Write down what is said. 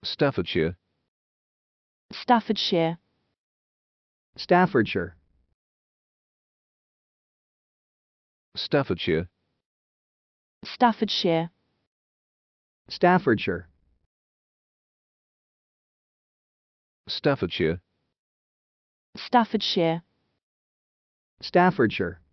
Staffordshire, Staffordshire, Staffordshire, Staffordshire, Staffordshire, Staffordshire, Staffordshire, Staffordshire, Staffordshire.